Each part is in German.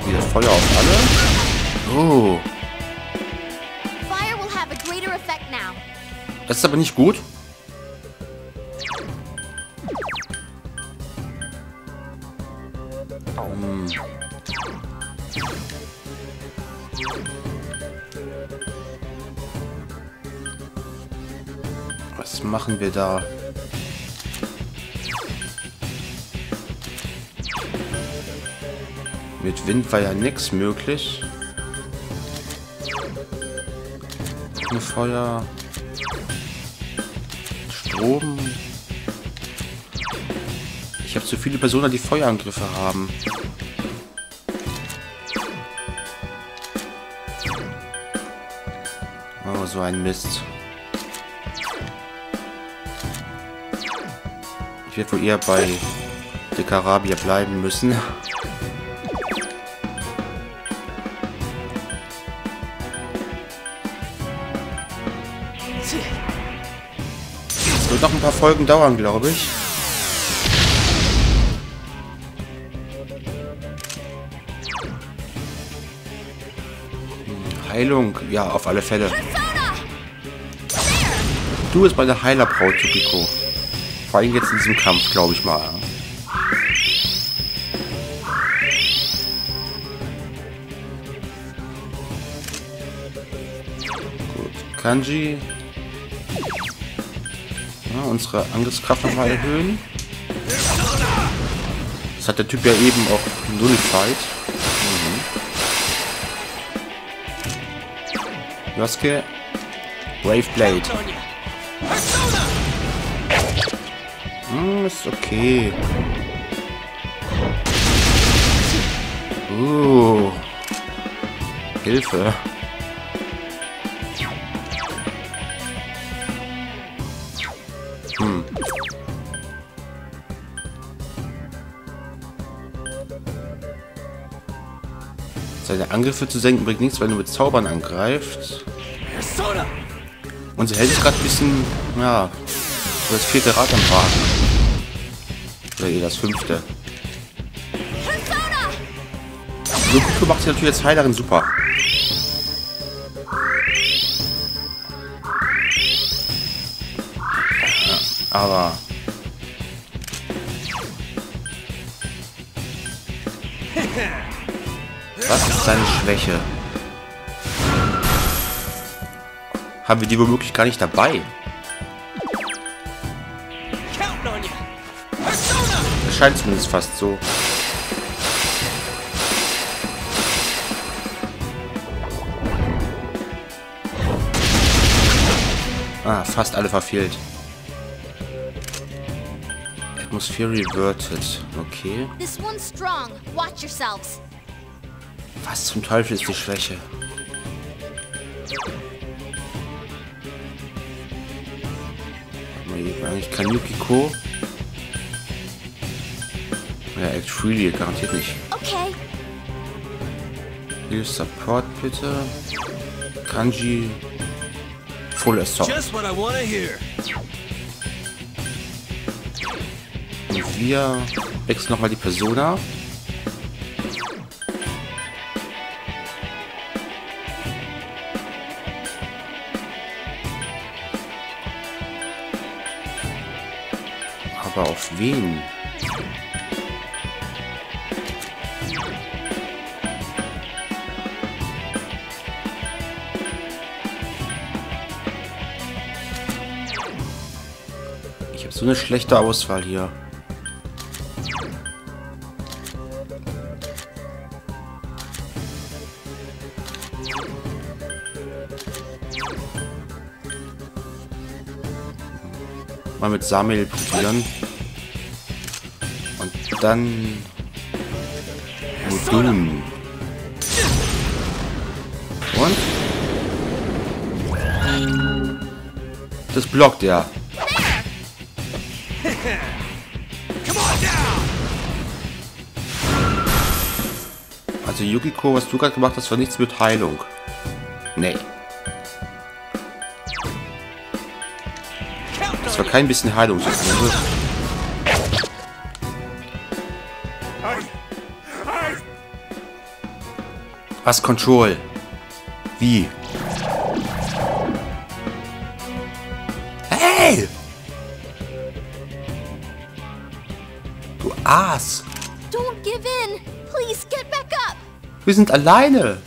Wieder Feuer auf alle. Oh. Das ist aber nicht gut. Was machen wir da? Mit Wind war ja nichts möglich. Feuer. Strom. Ich habe zu viele Personen, die Feuerangriffe haben. Oh, so ein Mist. Ich werde wohl eher bei der Karabier bleiben müssen. Es wird noch ein paar Folgen dauern, glaube ich. Heilung, ja, auf alle Fälle. Du bist meine Heilerbraut, Yukiko. Vor allem jetzt in diesem Kampf, glaube ich mal. Gut, Kanji. Ja, unsere Angriffskraft nochmal erhöhen. Das hat der Typ ja eben auch nullified. Yosuke. Wave Blade. Ist okay. Hilfe. Seine Angriffe zu senken bringt nichts, wenn du mit Zaubern angreifst. Und sie hält sich gerade ein bisschen, ja, das 4. Rad am Wagen. Oder das 5. Yukiko macht sie natürlich als Heilerin super. Ja, aber... Was ist seine Schwäche? Haben wir die womöglich gar nicht dabei? Das scheint zumindest fast so. Ah, fast alle verfehlt. Atmosphere reverted. Okay. Was zum Teufel ist die Schwäche? Eigentlich kann Yukiko. Ja, Act Freely garantiert nicht. Okay. Hier Support bitte. Kanji. Full Assault. Und wir wechseln nochmal die Persona. Aber auf wen? Ich habe so eine schlechte Auswahl hier. Mal mit Samuel probieren. Und dann... Mudun. Und? Das blockt er. Also Yukiko, was du gerade gemacht hast, war nichts mit Heilung. Nee. Das war kein bisschen Heilung. Was Control? Wie? Hey! Du Aas! Don't give in. Please get back up. Wir sind alleine!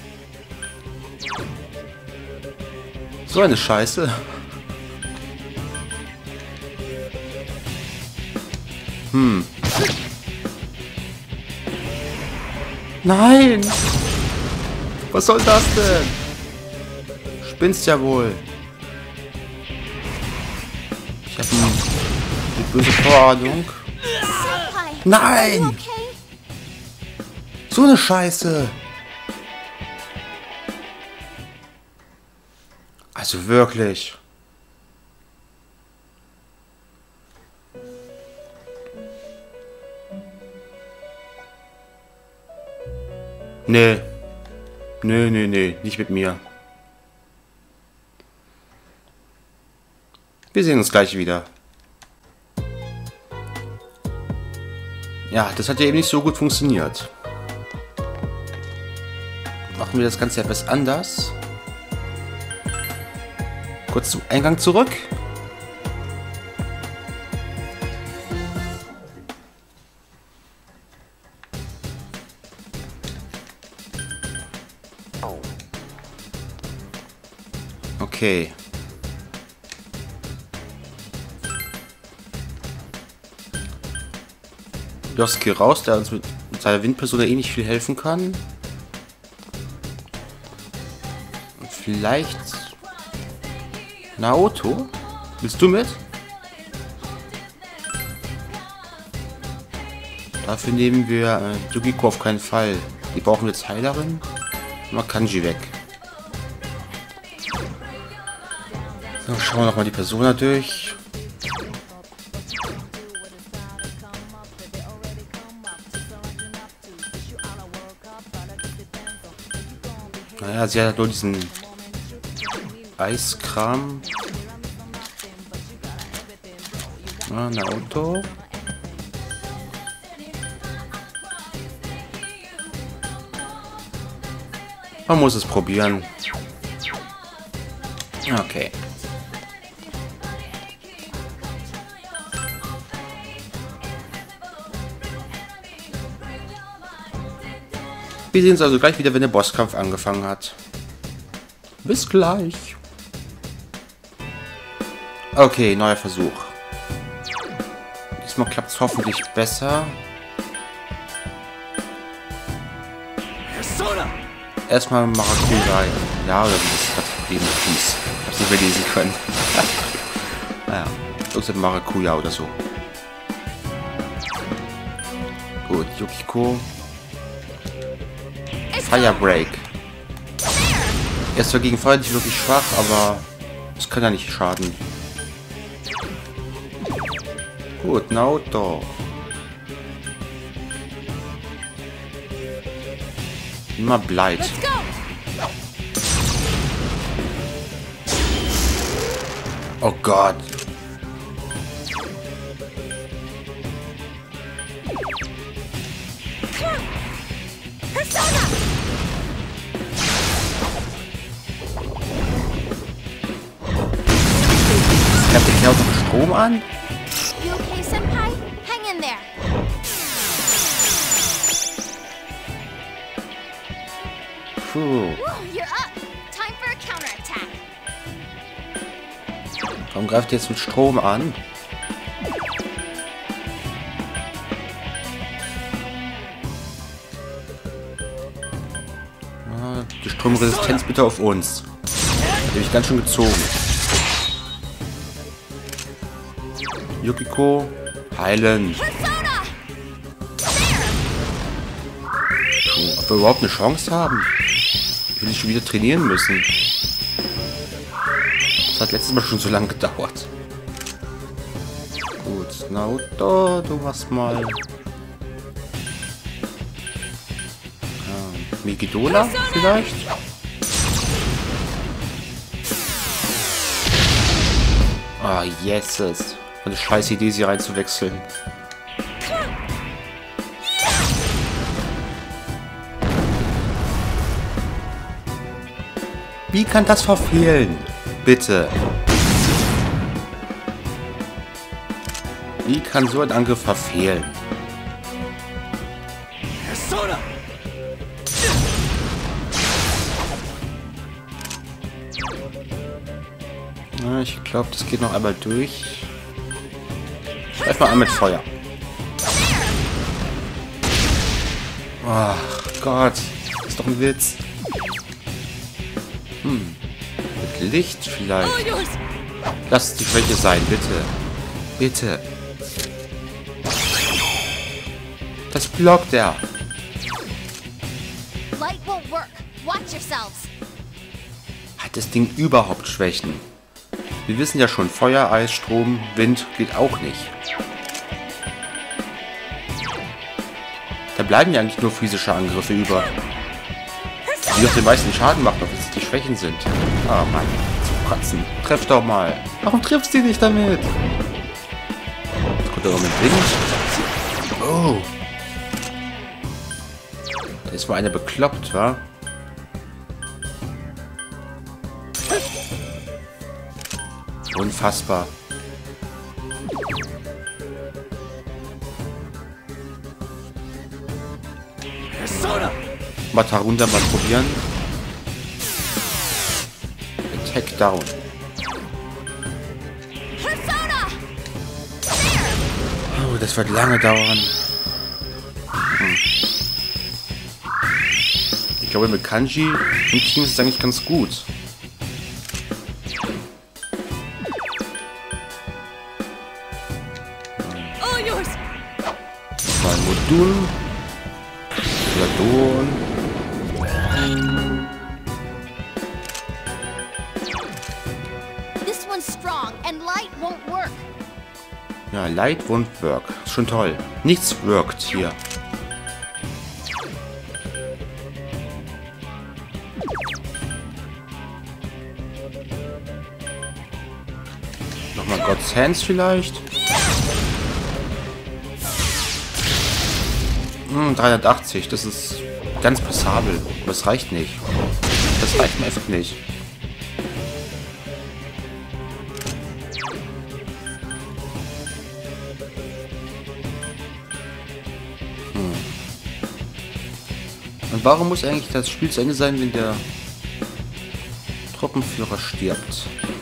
So eine Scheiße. Nein! Was soll das denn? Spinnst ja wohl. Ich habe eine böse Vorahnung. Senpai. Nein! Okay. So eine Scheiße. Also wirklich. Nee. Nee, nicht mit mir. Wir sehen uns gleich wieder. Ja, das hat ja eben nicht so gut funktioniert. Machen wir das Ganze etwas anders. Kurz zum Eingang zurück. Okay. Yosuke raus, der uns mit seiner Windpersona eh nicht viel helfen kann. Und vielleicht Naoto? Willst du mit? Dafür nehmen wir Yukiko auf keinen Fall. Die brauchen wir jetzt Heilerin. Mal Kanji weg. So, schauen wir nochmal die Persona durch. Naja, sie hat nur diesen Eiskram. Ah, Naoto. Man muss es probieren. Okay. Wir sehen uns also gleich wieder, wenn der Bosskampf angefangen hat. Bis gleich. Okay, neuer Versuch. Diesmal klappt es hoffentlich besser. Erstmal Maracuja. Ja, oder wie ist das Problem mit Fuß? Ich hab's nicht mehr lesen können. Naja, irgendwas Maracuja oder so. Gut, Yukiko. Fire Break. Er ist zwar gegen Feuer nicht wirklich schwach, aber es kann ja nicht schaden. Gut, Naoto. Immer bleibt. Oh Gott. Ich hab den Kerl noch Strom an. You okay, Senpai? Hang in there. Puh. You're up. Time for a counterattack. Warum greift ihr jetzt mit Strom an? Ah, die Stromresistenz bitte auf uns. Hat mich ganz schön gezogen. Yukiko, heilen. Ob wir überhaupt eine Chance haben? Ich will schon wieder trainieren müssen. Das hat letztes Mal schon so lange gedauert. Gut, Naoto, du machst mal. Migidola vielleicht? Ah, yeses. Eine scheiß Idee, sie reinzuwechseln. Wie kann das verfehlen? Bitte. Wie kann so ein Angriff verfehlen? Persona! Na, ich glaube, das geht noch einmal durch. Erstmal an mit Feuer. Ach Gott, ist doch ein Witz. Mit Licht vielleicht. Lass die Schwäche sein, bitte. Bitte. Das blockt er. Light won't work. Watch yourselves. Hat das Ding überhaupt Schwächen? Wir wissen ja schon, Feuer, Eis, Strom, Wind geht auch nicht. Da bleiben ja eigentlich nur physische Angriffe über. Die auf den meisten Schaden machen, ob es die Schwächen sind. Ah Mann, zum Kotzen. Treff doch mal. Warum triffst du nicht damit? Jetzt kommt er auch mit Wind. Oh. Da ist mal einer bekloppt, wa? Unfassbar. Persona! Matarunda mal probieren. Attack down. Persona! Oh, das wird lange dauern. Ich glaube, mit Kanji im Team ist es eigentlich ganz gut. All yours! Mal Modul. Ladon. This one's strong and light won't work. Ja, Light won't work. Ist schon toll. Nichts wirkt hier. Nochmal God's Hands vielleicht. 380, das ist ganz passabel. Aber das reicht nicht. Das reicht mir einfach nicht. Und warum muss eigentlich das Spiel zu Ende sein, wenn der Truppenführer stirbt?